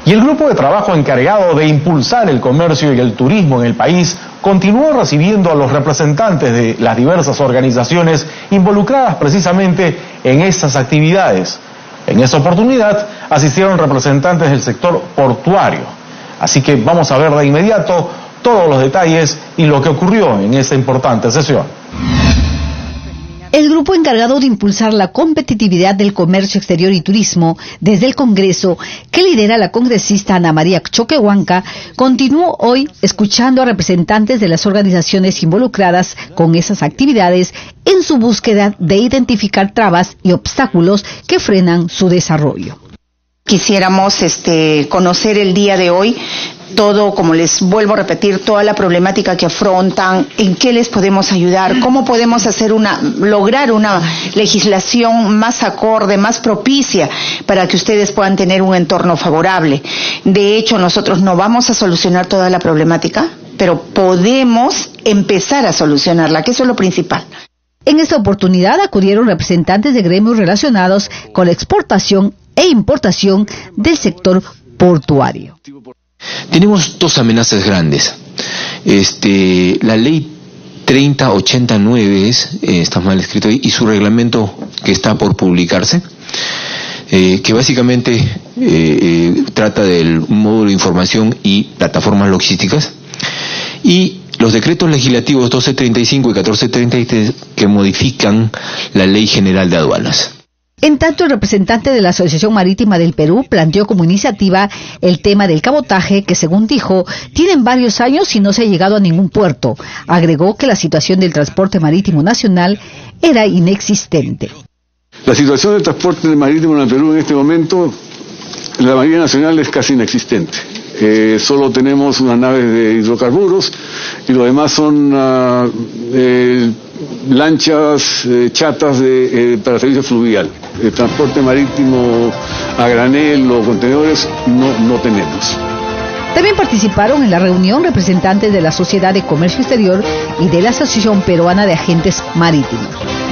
Y el grupo de trabajo encargado de impulsar el comercio y el turismo en el país continuó recibiendo a los representantes de las diversas organizaciones involucradas precisamente en esas actividades. En esa oportunidad asistieron representantes del sector portuario. Así que vamos a ver de inmediato todos los detalles y lo que ocurrió en esta importante sesión. El grupo encargado de impulsar la competitividad del comercio exterior y turismo desde el Congreso, que lidera la congresista Ana María Choquehuanca, continuó hoy escuchando a representantes de las organizaciones involucradas con esas actividades en su búsqueda de identificar trabas y obstáculos que frenan su desarrollo. Quisiéramos conocer el día de hoy todo, como les vuelvo a repetir, toda la problemática que afrontan, en qué les podemos ayudar, cómo podemos lograr una legislación más acorde, más propicia, para que ustedes puedan tener un entorno favorable. De hecho, nosotros no vamos a solucionar toda la problemática, pero podemos empezar a solucionarla, que eso es lo principal. En esta oportunidad acudieron representantes de gremios relacionados con la exportación e importación del sector portuario. Tenemos dos amenazas grandes. La ley 3089 está mal escrito ahí, y su reglamento que está por publicarse, que básicamente trata del módulo de información y plataformas logísticas, y los decretos legislativos 1235 y 1433 que modifican la Ley General de Aduanas. En tanto, el representante de la Asociación Marítima del Perú planteó como iniciativa el tema del cabotaje, que según dijo, tienen varios años y no se ha llegado a ningún puerto. Agregó que la situación del transporte marítimo nacional era inexistente. La situación del transporte marítimo en el Perú en este momento, en la Marina Nacional, es casi inexistente. Solo tenemos unas naves de hidrocarburos y lo demás son lanchas chatas para servicio fluvial. El transporte marítimo a granel o contenedores no tenemos. También participaron en la reunión representantes de la Sociedad de Comercio Exterior y de la Asociación Peruana de Agentes Marítimos.